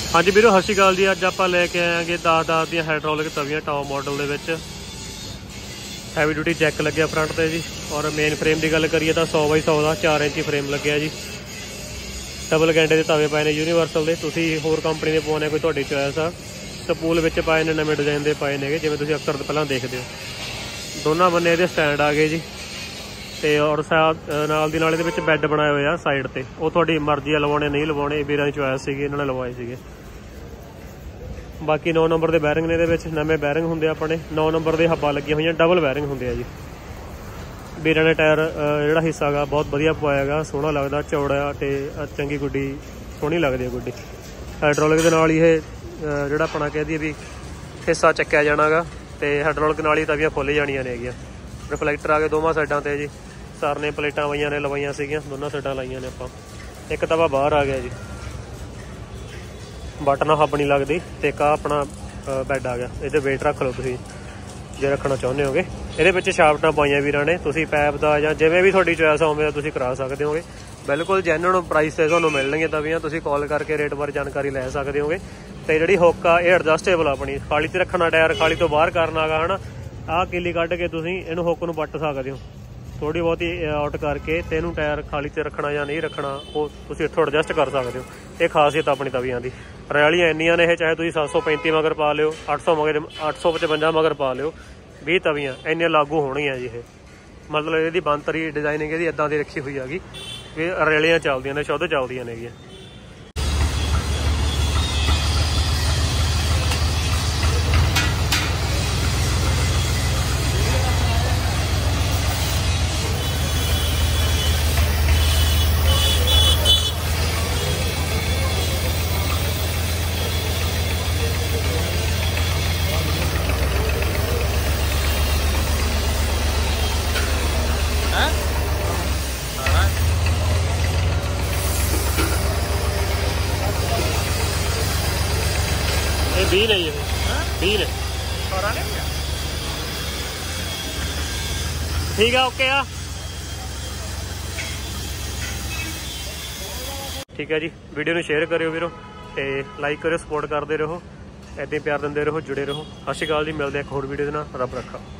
हाँ जी वीरो, सत श्री अकाल जी। अज आप लैके आए हैं 10 दी हाइड्रोलिक तवियां टॉप मॉडल के हैवी ड्यूटी जैक लगे फ्रंट पे जी। और मेन फ्रेम की गल करिए तो 100x100 का 4 इंची फ्रेम लगे जी। डबल कैंडे के तवे पाए ने यूनीवर्सल के, तुसी होर कंपनी के पवाने कोई तुहाडी चॉइस आ। स्पूल विच पाए ने नवे डिजाइन के पाए ने, जिवें तुसीं अक्सर पहलां देखदे हो। दोनों बन्ने इहदे स्टैंड आ गए जी। ते और नाल दी नाल इहदे विच बैड बनाए हुए आ साइड ते, वो तुहाडी मर्जी आ लवाउणे नहीं लवाउणे, वीरां दी चॉइस सीगी, इन्हां ने लवाए सीगे। बाकी 9 नंबर के बैरिंग ने इहदे नवे बैरिंग होंदे अपने। 9 नंबर के हब्बां लगियां होईयां, डबल बैरिंग होंदे आ जी। वीरां ने टायर जिहड़ा हिस्सा गा बहुत वधिया पवाया गा, सोहना लगदा, चौड़ा ते चंगी गुड्डी सोहनी लगदी है गुड्डी। हाइड्रोलिक दे नाल ही जिहड़ा अपना कह दईए भी हिस्सा चक्किया जाना गा, ते हाइड्रोलिक नाल ही तवियां खुल जाणियां ने हैगीआं। रिफ्लैक्टर आ गए दोवां साइडां ते जी। सर ने प्लेटां पईयां ने लवाइयां सीगीआं, दोनों साइडां लाइयां ने आपां। एक तवा बाहर आ गया जी, बटन हब नहीं लगती। तो एक अपना बैड आ गया, ये वेट रख लो तुसीं जे रखना चाहुंदे होगे। ये शाफ्टां पाइयां वीरां ने, तुसीं पैप दा जां जिवें भी तुहाडी चॉइस उवें तुसीं करा सकदे होगे। बिल्कुल जैन्युइन प्राइस ते तुहानूं मिलणगीआं तवियां, तुसीं कॉल करके रेट बारे जानकारी लै सकदे होगे। ते जिहड़ी हुक आ ये एडजस्टेबल अपनी, खाली ते रखना टायर, खाली तो बाहर करना गा, है ना। आह किली कढ के तुसीं इहनूं हुक नूं पट्ट सकदे हो थोड़ी बहुत ही आउट करके, ते इहनूं टायर खाली ते रखना या नहीं रखना वो तुसीं इत्थों एडजस्ट कर सकदे हो। ये खासियत अपनी तवियां दी। रैलियां इन्नियां ने, चाहे तुसीं 735 मगर पा लिओ, 855 मगर पा लिओ, 20 तवियां इन्नियां लागू होणगियां जी। ये मतलब इहदी बनतरी डिजाइनिंग इहदी इदां दी रखी हुई हैगी कि रैलियां चलदियां ने, शुद्ध चलदियां नेगियां। ये 20 नहीं है, 20 है। ठीक है, ओके आ ठीक है जी। वीडियो में शेयर करियो वीरो, ते लाइक करियो, सपोर्ट करते रहो, ऐसे प्यार देंदे रहो, जुड़े रहो। सत श्री अकाल जी, मिलते हैं एक होर वीडियो के नाल। रब रखा।